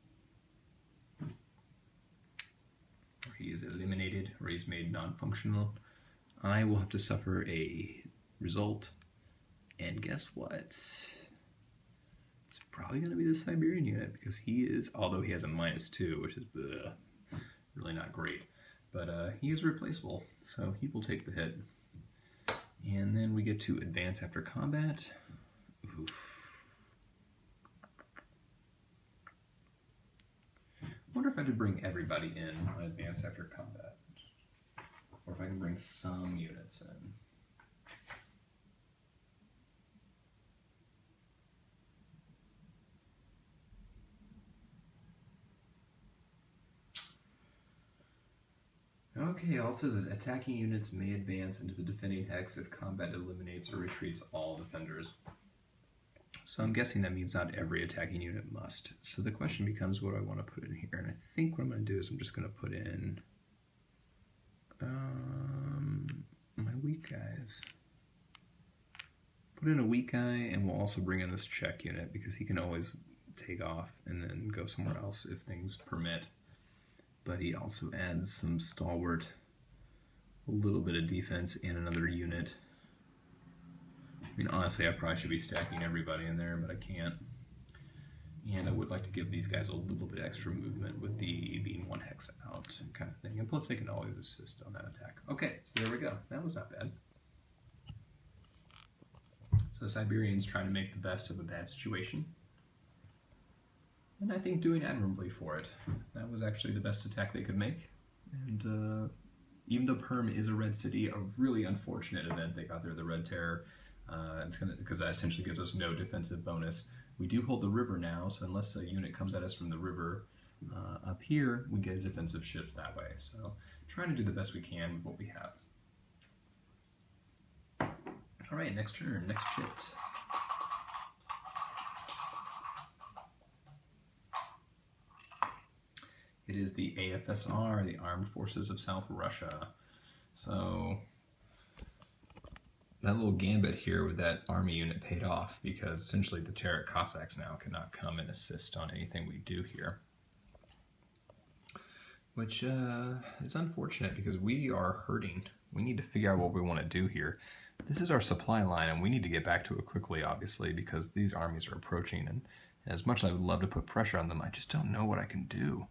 Speaker 2: or he is eliminated, or he's made non-functional. I will have to suffer a result, and guess what? It's probably going to be the Siberian unit because he is, although he has a minus two, which is bleh, really not great, but uh, he is replaceable, so he will take the hit. And then we get to advance after combat. Oof. I wonder if I could bring everybody in on advance after combat, or if I can bring some units in. Okay, all it says is attacking units may advance into the defending hex if combat eliminates or retreats all defenders. So I'm guessing that means not every attacking unit must. So the question becomes, what do I want to put in here? And I think what I'm going to do is I'm just going to put in um, my weak guys. Put in a weak guy, and we'll also bring in this check unit because he can always take off and then go somewhere else if things permit. But he also adds some stalwart, a little bit of defense, and another unit. I mean, honestly, I probably should be stacking everybody in there, but I can't. And I would like to give these guys a little bit extra movement with the being one hex out kind of thing. And plus, they can always assist on that attack. Okay, so there we go. That was not bad. So the Siberians trying to make the best of a bad situation. And I think doing admirably for it. That was actually the best attack they could make. And uh, even though Perm is a red city, a really unfortunate event they got there, the Red Terror. Uh, it's gonna because that essentially gives us no defensive bonus. We do hold the river now, so unless a unit comes at us from the river uh, up here, we get a defensive shift that way. So trying to do the best we can with what we have. All right, next turn, next chit. It is the A F S R, the Armed Forces of South Russia. So that little gambit here with that army unit paid off because essentially the Terek Cossacks now cannot come and assist on anything we do here. Which uh, is unfortunate because we are hurting. We need to figure out what we want to do here. This is our supply line and we need to get back to it quickly, obviously, because these armies are approaching. And as much as I would love to put pressure on them, I just don't know what I can do.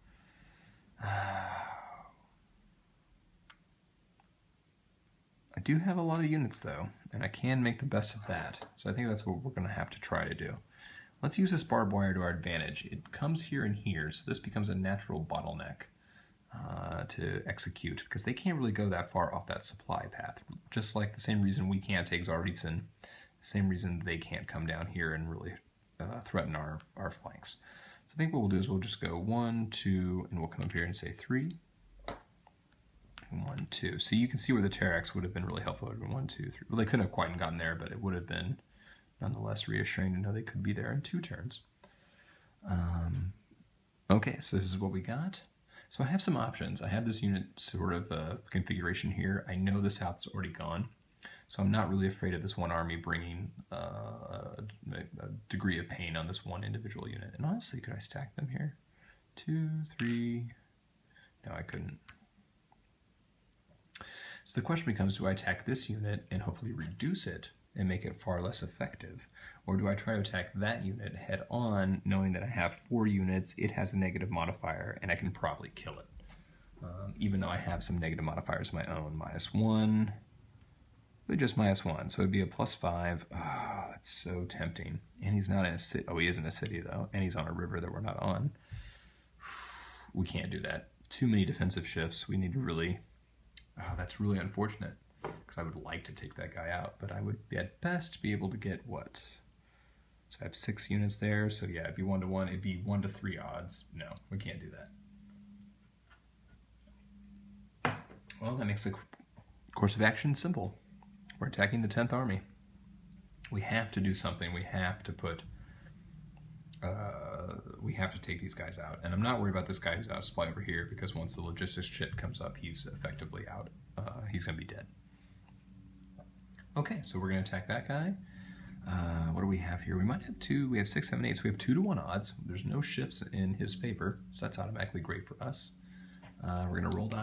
Speaker 2: I do have a lot of units though, and I can make the best of that. So I think that's what we're going to have to try to do. Let's use this barbed wire to our advantage. It comes here and here, so this becomes a natural bottleneck uh, to execute, because they can't really go that far off that supply path. Just like the same reason we can't take Tsaritsyn, the same reason they can't come down here and really uh, threaten our, our flanks. So I think what we'll do is we'll just go one, two, and we'll come up here and say three. One, two. So you can see where the Tereks would have been really helpful. It would have been one, two, three. Well, they couldn't have quite gotten there, but it would have been nonetheless reassuring to know they could be there in two turns. Um, okay, so this is what we got. So I have some options. I have this unit sort of uh, configuration here. I know the South's already gone, so I'm not really afraid of this one army bringing uh, a, a degree of pain on this one individual unit. And honestly, could I stack them here? Two, three, no, I couldn't. So the question becomes, do I attack this unit and hopefully reduce it and make it far less effective? Or do I try to attack that unit head on, knowing that I have four units, it has a negative modifier, and I can probably kill it? Um, even though I have some negative modifiers of my own, minus one, but just minus one, so it'd be a plus five. Oh, that's so tempting. And he's not in a city. Oh, he is in a city though, and he's on a river that we're not on. We can't do that. Too many defensive shifts. We need to really, oh, that's really unfortunate, because I would like to take that guy out, but I would at best be able to get what? So I have six units there, so yeah, it'd be one to one, it'd be one to three odds. No, we can't do that. Well, that makes the course of action simple. We're attacking the tenth Army. We have to do something. We have to put, uh, we have to take these guys out. And I'm not worried about this guy who's out of supply over here, because once the logistics shit comes up, he's effectively out. Uh, he's going to be dead. Okay, so we're going to attack that guy. Uh, what do we have here? We might have two. We have six, seven, eight. So we have two to one odds. There's no shifts in his favor, so that's automatically great for us. Uh, we're going to roll die.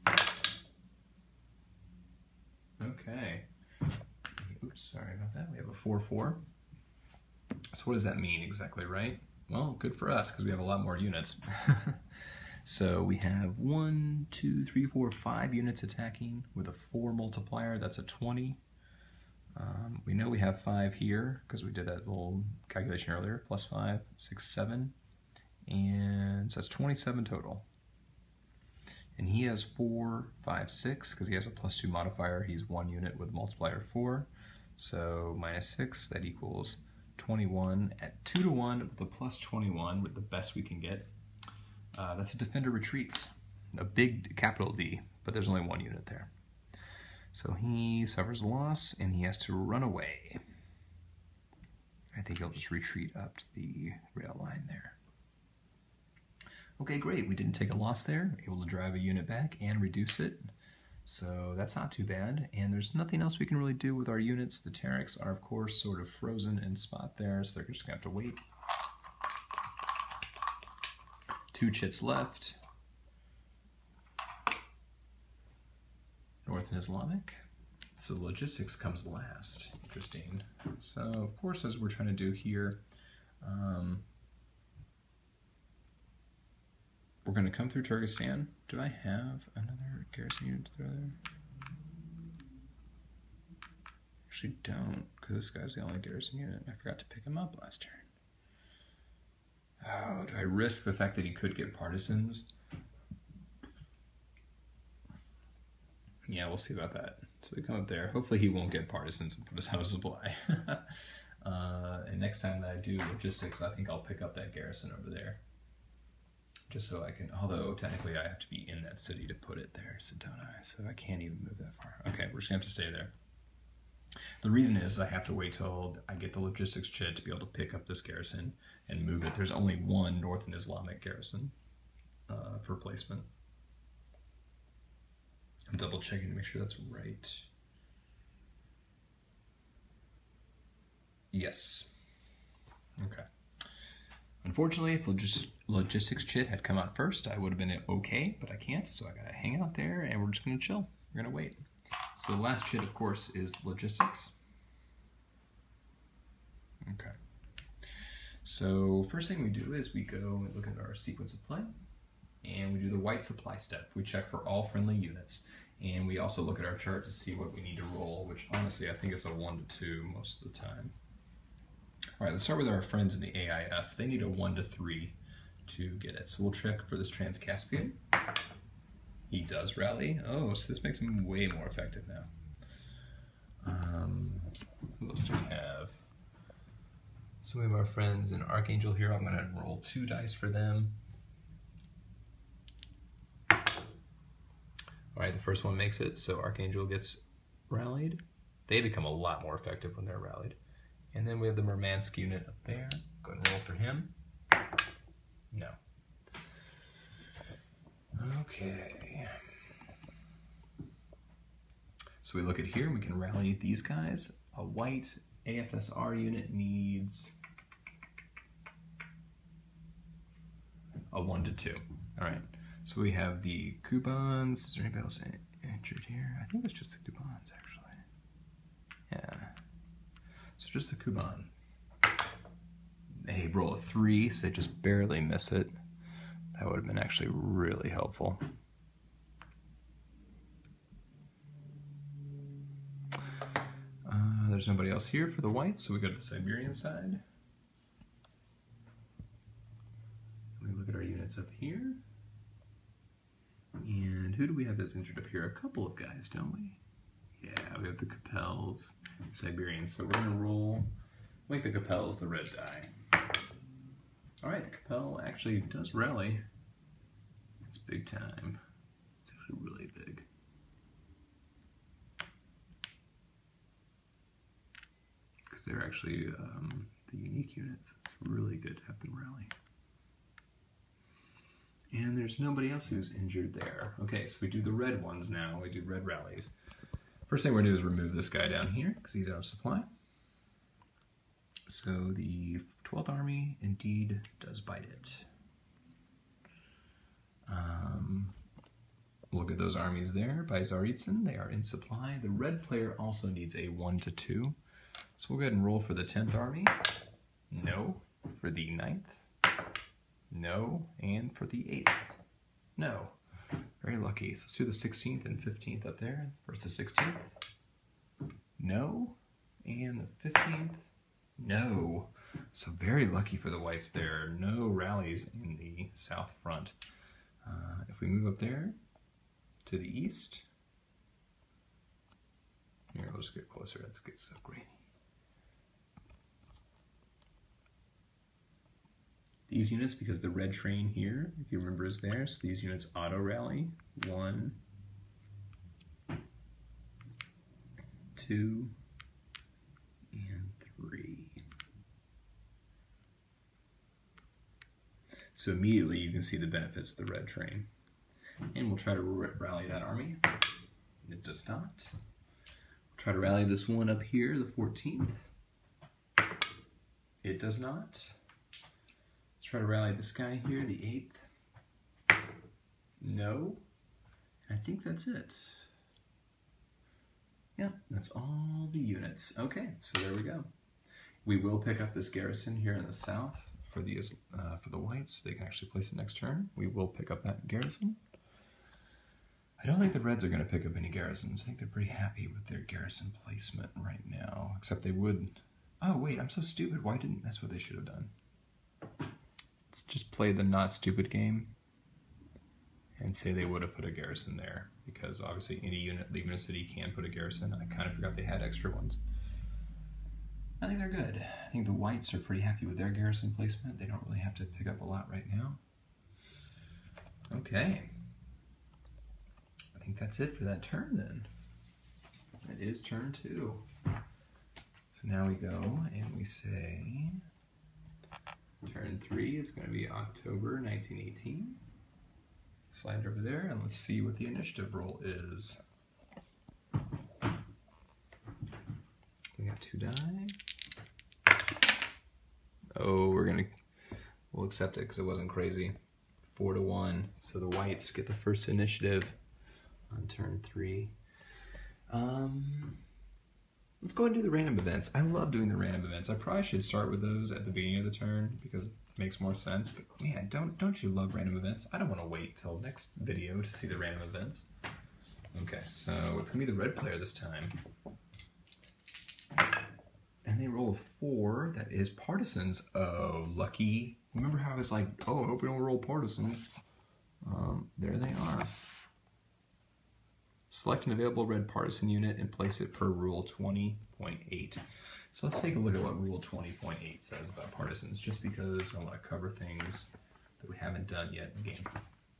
Speaker 2: Okay. Oops, sorry about that. We have a four four. So what does that mean exactly, right? Well, good for us, because we have a lot more units. So we have one, two, three, four, five units attacking with a four multiplier. That's a twenty. Um, we know we have five here because we did that little calculation earlier. Plus five, six, seven. And so that's twenty-seven total. And he has four, five, six because he has a plus two modifier. He's one unit with multiplier four. So minus six, that equals twenty-one at two to one with the plus twenty-one with the best we can get. Uh, that's a defender retreats. A big capital D, but there's only one unit there. So he suffers loss, and he has to run away. I think he'll just retreat up to the rail line there. Okay, great. We didn't take a loss there. Able to drive a unit back and reduce it. So that's not too bad. And there's nothing else we can really do with our units. The Terrans are, of course, sort of frozen in spot there, so they're just going to have to wait. Two chits left. North and Islamic. So logistics comes last. Interesting. So, of course, as we're trying to do here, um, we're going to come through Turkestan. Do I have another garrison unit to throw there? Actually don't, because this guy's the only garrison unit. I forgot to pick him up last turn. Oh, do I risk the fact that he could get partisans? Yeah, we'll see about that. So we come up there. Hopefully he won't get partisans and put us out of supply. uh, and next time that I do logistics, I think I'll pick up that garrison over there. Just so I can, although technically I have to be in that city to put it there, so don't I? So I can't even move that far. Okay, we're just gonna have to stay there. The reason is I have to wait till I get the logistics chit to be able to pick up this garrison and move it. There's only one North and Islamic garrison uh, for placement. I'm double checking to make sure that's right. Yes. Okay. Unfortunately, if logis logistics chit had come out first, I would have been okay, but I can't, so I gotta hang out there and we're just gonna chill. We're gonna wait. So the last chit, of course, is logistics. Okay. So first thing we do is we go and look at our sequence of play, and we do the white supply step. We check for all friendly units, and we also look at our chart to see what we need to roll, which honestly I think it's a one to two most of the time. All right, let's start with our friends in the A I F. They need a one to three to get it. So we'll check for this Trans-Caspian. He does rally. Oh, so this makes him way more effective now. Um, who else do we have? Some of our friends in Archangel here. I'm going to roll two dice for them. All right, the first one makes it, so Archangel gets rallied. They become a lot more effective when they're rallied. And then we have the Murmansk unit up there. Go ahead and roll for him. No. Okay. So we look at here, we can rally these guys. A white A F S R unit needs a one to two. All right. So we have the Cubans. Is there anybody else injured here? I think it's just the Cubans, actually. Yeah. So just the Cuban. They roll a three, so they just barely miss it. That would have been actually really helpful. Uh, there's nobody else here for the whites, so we go to the Siberian side. We look at our units up here. And who do we have that's injured up here? A couple of guys, don't we? Yeah, we have the Capels, Siberians. So we're going to roll, make the Capels the red die. All right, the Capel actually does rally. It's big time. It's actually really big. Because they're actually um, the unique units. It's really good to have them rally. And there's nobody else who's injured there. Okay, so we do the red ones now. We do red rallies. First thing we're going to do is remove this guy down here because he's out of supply. So the twelfth Army indeed does bite it. Um, look at those armies there by Tsaritsyn. They are in supply. The red player also needs a one to two. So we'll go ahead and roll for the tenth Army. No. For the ninth. No. And for the eighth. No. Very lucky. So let's do the sixteenth and fifteenth up there. First the sixteenth. No. And the fifteenth. No. So very lucky for the whites there. No rallies in the south front. Uh, if we move up there to the east. Here, let's get closer. Let's get so grainy. These units, because the red train here, if you remember, is there, so these units auto rally. One, two, and three. So immediately you can see the benefits of the red train. And we'll try to rally that army. It does not. We'll try to rally this one up here, the fourteenth. It does not. Let's try to rally this guy here, the eighth. No. I think that's it. Yeah, that's all the units. Okay, so there we go. We will pick up this garrison here in the south for the uh, for the whites. So they can actually place it next turn. We will pick up that garrison. I don't think the reds are going to pick up any garrisons. I think they're pretty happy with their garrison placement right now. Except they would. Oh wait, I'm so stupid. Why didn't? That's what they should have done. Let's just play the not stupid game and say they would have put a garrison there, because obviously any unit leaving a city can put a garrison. I kind of forgot they had extra ones. I think they're good. I think the whites are pretty happy with their garrison placement. They don't really have to pick up a lot right now. Okay. I think that's it for that turn then. It is turn two. So now we go and we say turn three is going to be October nineteen eighteen. Slide over there and let's see what the initiative roll is. We got two die. Oh, we're gonna, we'll accept it because it wasn't crazy. Four to one. So the whites get the first initiative on turn three. Um, let's go ahead and do the random events. I love doing the random events. I probably should start with those at the beginning of the turn because it makes more sense. But man, don't don't you love random events? I don't want to wait till next video to see the random events. Okay, so it's gonna be the red player this time. And they roll a four, that is partisans. Oh, lucky. Remember how I was like, oh, I hope we don't roll partisans. Um, there they are. Select an available red partisan unit and place it per rule twenty point eight. So let's take a look at what rule twenty point eight says about partisans, just because I want to cover things that we haven't done yet in the game.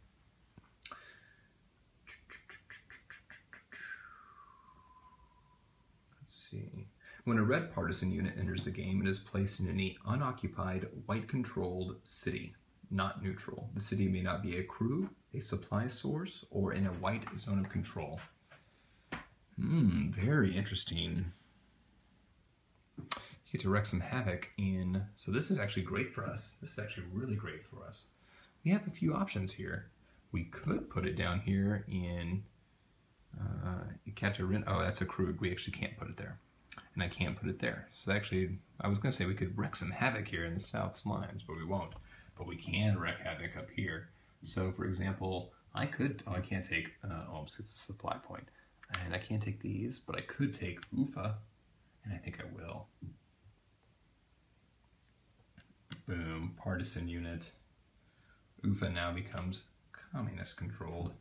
Speaker 2: Let's see. When a red partisan unit enters the game, it is placed in any unoccupied, white-controlled city. not neutral. The city may not be a crew, a supply source, or in a white zone of control. Hmm, very interesting. You get to wreak some havoc in, so this is actually great for us. This is actually really great for us. We have a few options here. We could put it down here in uh, Ekaterin. Oh, that's a crude. We actually can't put it there. And I can't put it there. So actually, I was going to say we could wreak some havoc here in the South's lines, but we won't. But we can wreak havoc up here. So for example, I could, oh, I can't take, uh, oh, it's a supply point. And I can't take these, but I could take Ufa, and I think I will. Boom, partisan unit. Ufa now becomes communist controlled.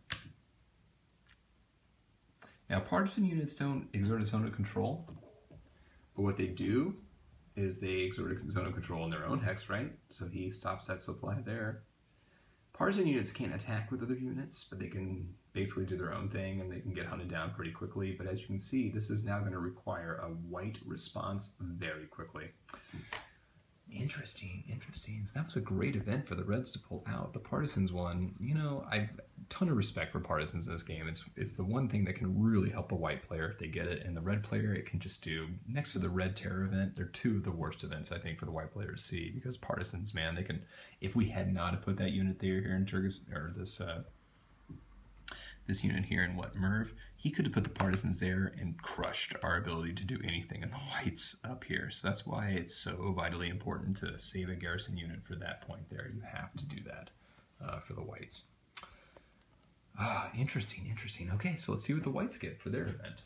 Speaker 2: Now partisan units don't exert a zone of control, but what they do is they exert a zone of control in their own hex, right? So he stops that supply there. Partisan units can't attack with other units, but they can basically do their own thing and they can get hunted down pretty quickly. But as you can see, this is now going to require a white response very quickly. Interesting, interesting. So that was a great event for the Reds to pull out. The Partisans one, you know, I've a ton of respect for Partisans in this game. It's it's the one thing that can really help the white player if they get it, and the red player it can just do. Next to the Red Terror event, they're two of the worst events I think for the white player to see, because Partisans, man, they can. If we had not put that unit there here in Turgis, or this uh, this unit here in what Merv, he could have put the Partisans there and crushed our ability to do anything in the whites up here. So that's why it's so vitally important to save a garrison unit for that point there. You have to do that uh, for the whites. Ah, interesting, interesting. Okay, so let's see what the whites get for their event.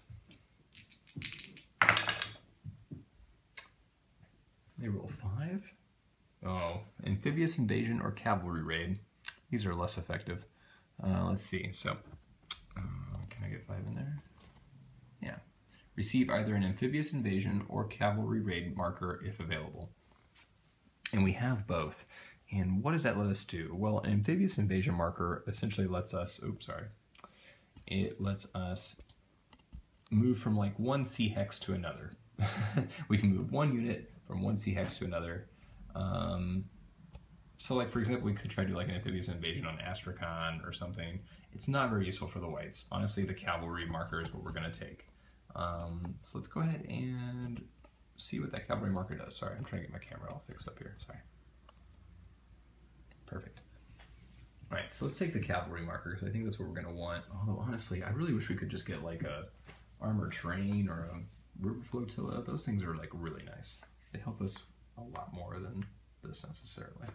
Speaker 2: They roll five. Oh, amphibious invasion or cavalry raid. These are less effective. Uh, let's see, so... Uh, can I get five in there? Yeah. Receive either an amphibious invasion or cavalry raid marker if available. And we have both. And what does that let us do? Well, an amphibious invasion marker essentially lets us, oops, sorry. It lets us move from like one C hex to another. We can move one unit from one C hex to another. Um, So like, for example, we could try to do like an amphibious invasion on Astrakhan or something. It's not very useful for the whites. Honestly, the cavalry marker is what we're going to take. Um, so let's go ahead and see what that cavalry marker does. Sorry, I'm trying to get my camera all fixed up here. Sorry. Perfect. All right, so let's take the cavalry marker, because I think that's what we're going to want. Although, honestly, I really wish we could just get like a armored train or a river flotilla. Those things are like really nice. They help us a lot more than this necessarily.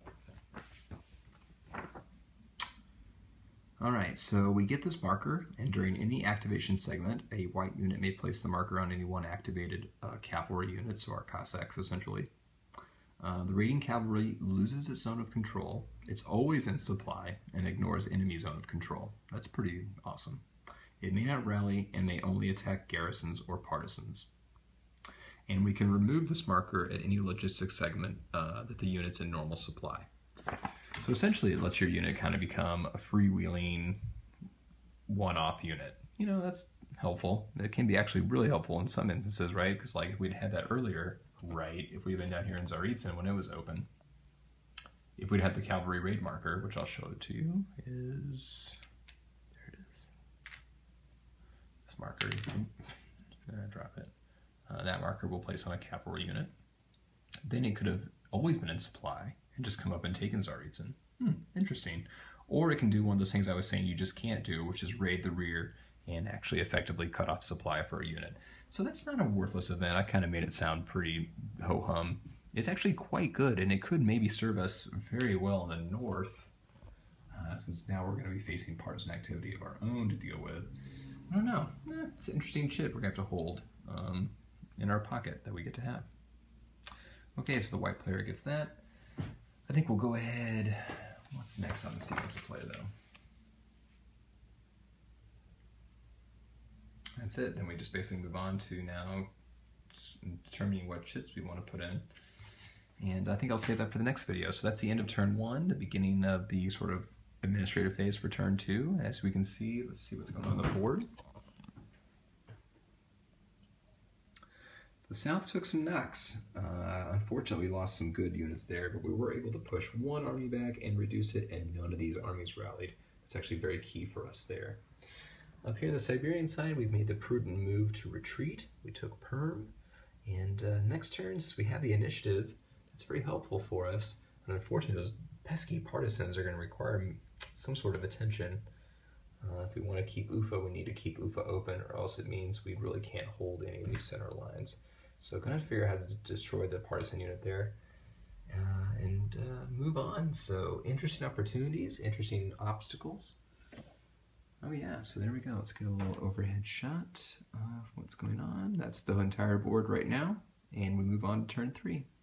Speaker 2: Alright, so we get this marker, and during any activation segment, a white unit may place the marker on any one activated uh, cavalry unit, so our Cossacks essentially. Uh, the raiding cavalry loses its zone of control. It's always in supply and ignores enemy zone of control. That's pretty awesome. It may not rally and may only attack garrisons or partisans. And we can remove this marker at any logistics segment uh, that the unit's in normal supply. So essentially it lets your unit kind of become a freewheeling one-off unit. You know, that's helpful. It can be actually really helpful in some instances, right? Because like if we'd had that earlier, right, if we'd been down here in Tsaritsyn when it was open, if we'd had the cavalry raid marker, which I'll show it to you, is, there it is. This marker, I'm gonna drop it. Uh, that marker we'll place on a cavalry unit. Then it could have always been in supply and just come up and taken Tsaritsyn. Hmm, interesting. Or it can do one of those things I was saying you just can't do, which is raid the rear and actually effectively cut off supply for a unit. So that's not a worthless event. I kind of made it sound pretty ho-hum. It's actually quite good, and it could maybe serve us very well in the north, uh, since now we're going to be facing partisan activity of our own to deal with. I don't know. Eh, it's an interesting chip we're going to have to hold um, in our pocket that we get to have. Okay, so the white player gets that. I think we'll go ahead. What's next on the sequence of play, though? That's it. Then we just basically move on to now determining what chits we want to put in. And I think I'll save that for the next video. So that's the end of turn one, the beginning of the sort of administrative phase for turn two. As we can see, let's see what's going on on the board.
Speaker 1: The South took some knocks. Uh, unfortunately, we lost some good units there, but we were able to push one army back and reduce it, and none of these armies rallied. It's actually very key for us there. Up here on the Siberian side, we've made the prudent move to retreat. We took Perm, and uh, next turn, since we have the initiative, it's very helpful for us. And unfortunately, those pesky partisans are going to require some sort of attention. Uh, if we want to keep U F A, we need to keep U F A open, or else it means we really can't hold any of these center lines. So gonna have to figure out how to destroy the partisan unit there uh, and uh, move on. So interesting opportunities, interesting obstacles. Oh yeah, so there we go. Let's get a little overhead shot of what's going on. That's the entire board right now, and we move on to turn three.